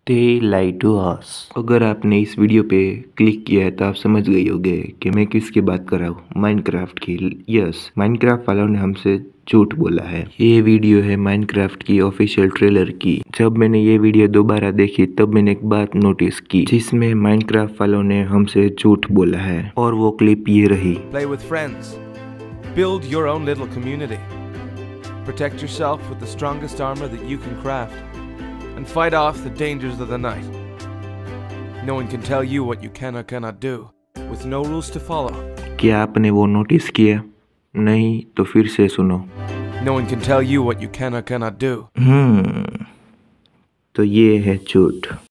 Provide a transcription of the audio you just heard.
They lie to us। अगर आपने इस वीडियो पे क्लिक किया है तो आप समझ गए होंगे कि मैं किसकी बात कर रहा हूँ, माइनक्राफ्ट की। यस, माइनक्राफ्ट वालों ने हमसे झूठ बोला है। ये वीडियो है माइनक्राफ्ट की ऑफिशियल ट्रेलर की। जब मैंने ये वीडियो दोबारा देखी तब मैंने एक बात नोटिस की जिसमें माइनक्राफ्ट वालों ने हमसे झूठ बोला है, और वो क्लिप ये रही। Play with friends. Build your own little community. Protect yourself with the strongest armor that you can craft. And fight off the dangers of the night. No one can tell you what you can or cannot do, with no rules to follow. क्या आपने वो notice किया? नहीं तो फिर से सुनो। No one can tell you what you can or cannot do. तो ये है झूठ।